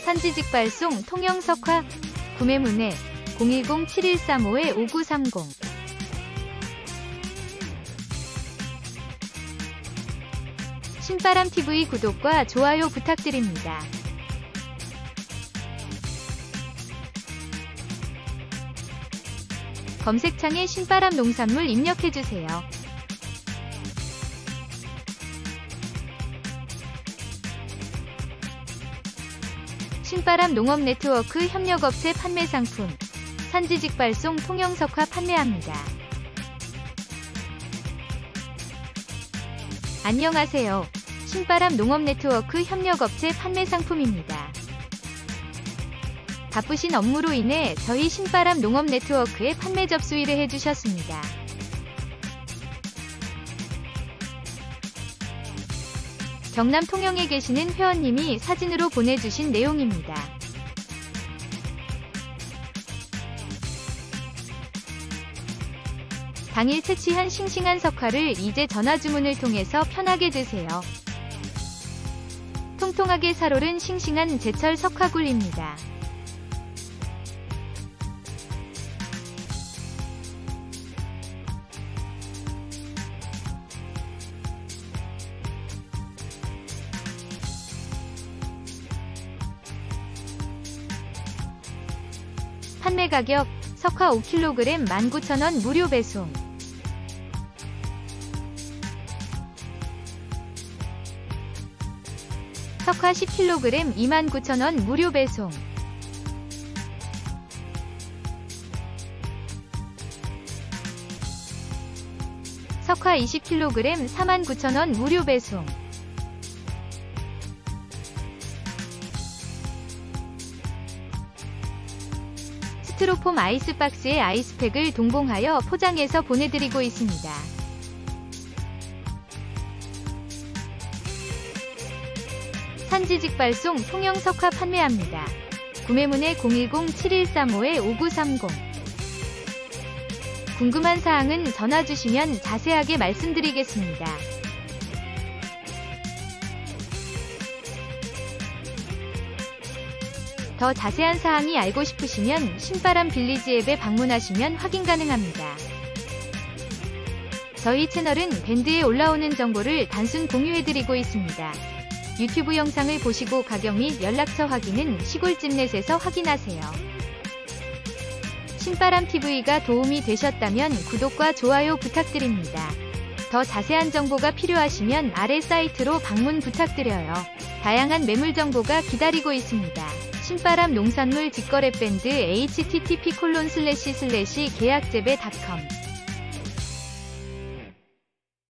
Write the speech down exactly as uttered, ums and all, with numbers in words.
산지직발송 통영석화. 구매 문의 공일공 칠일삼오 오구삼공. 신바람티비 구독과 좋아요 부탁드립니다. 검색창에 신바람 농산물 입력해주세요. 신바람 농업네트워크 협력업체 판매상품 산지직발송 통영석화 판매합니다. 안녕하세요. 신바람 농업네트워크 협력업체 판매상품입니다. 바쁘신 업무로 인해 저희 신바람 농업네트워크에 판매 접수일을 해주셨습니다. 경남 통영에 계시는 회원님이 사진으로 보내주신 내용입니다. 당일 채취한 싱싱한 석화를 이제 전화주문을 통해서 편하게 드세요. 통통하게 살오른 싱싱한 제철 석화굴입니다. 판매 가격 석화 오 킬로그램 만 구천 원 무료 배송. 석화 십 킬로그램 이만 구천 원 무료 배송. 석화 이십 킬로그램 사만 구천 원 무료 배송. 스티로폼 아이스박스에 아이스팩을 동봉하여 포장해서 보내드리고 있습니다. 산지직발송 통영석화 판매합니다. 구매문의 공일공 칠일삼오 오구삼공. 궁금한 사항은 전화주시면 자세하게 말씀드리겠습니다. 더 자세한 사항이 알고 싶으시면 신바람 빌리지 앱에 방문하시면 확인 가능합니다. 저희 채널은 밴드에 올라오는 정보를 단순 공유해드리고 있습니다. 유튜브 영상을 보시고 가격 및 연락처 확인은 시골집넷에서 확인하세요. 신바람티비가 도움이 되셨다면 구독과 좋아요 부탁드립니다. 더 자세한 정보가 필요하시면 아래 사이트로 방문 부탁드려요. 다양한 매물 정보가 기다리고 있습니다. 신바람 농산물 직거래 밴드 에이치티티피 콜론 슬래시 슬래시 계약재배 닷컴